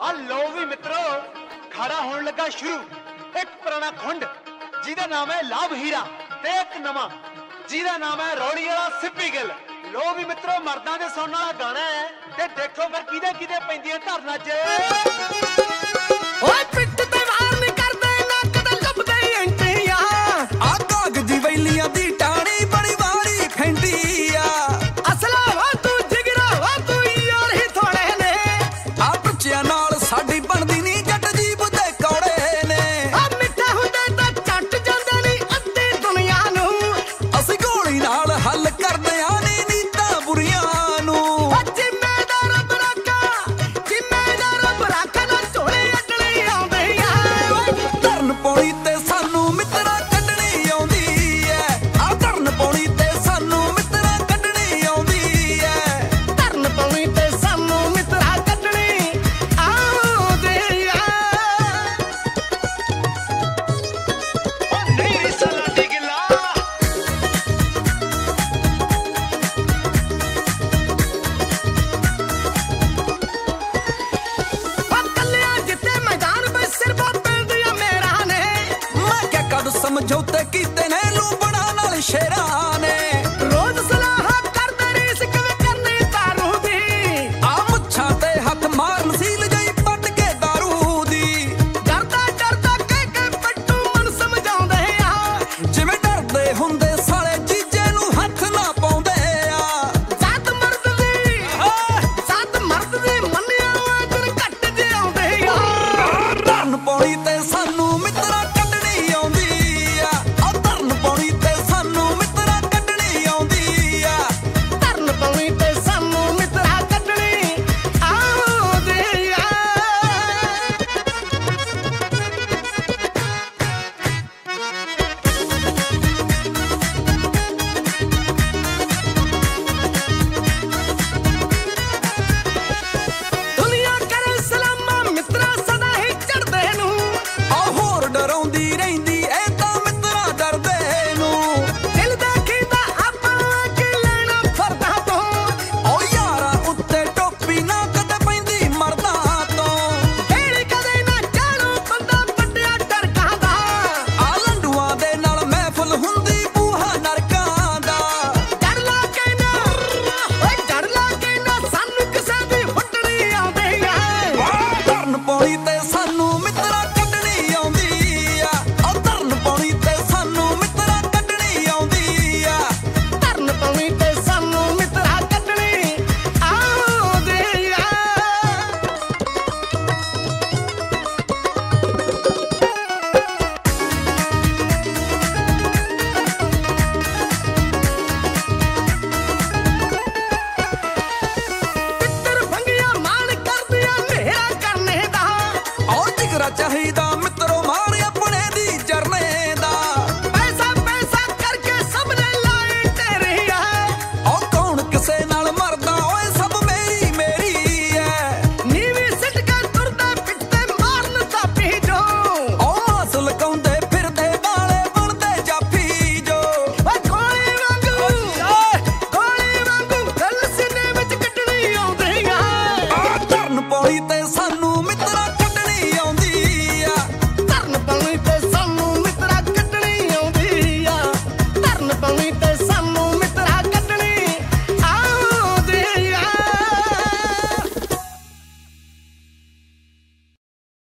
ਆ ਲੋ ਵੀ ਮਿੱਤਰੋ ਖਾੜਾ ਹੋਣ ਲੱਗਾ ਸ਼ੁਰੂ। ਇੱਕ ਪੁਰਾਣਾ ਖੁੰਡ ਜਿਹਦਾ ਨਾਮ ਹੈ ਲਾਭ ਹੀਰਾ ਤੇ ਇੱਕ ਨਵਾਂ ਜਿਹਦਾ ਨਾਮ ਹੈ ਰੌੜੀ ਵਾਲਾ ਸਿੱਪੀ ਗਿੱਲ। ਲੋ ਵੀ ਮਿੱਤਰੋ ਮਰਦਾਂ ਦੇ ਸੁਣਨ ਵਾਲਾ ਗਾਣਾ ਹੈ ਤੇ ਦੇਖੋ ਫਿਰ ਕਿਹਦੇ ਕਿਹਦੇ ਪੈਂਦੀਆਂ ਧਰਨਾ 'ਚ।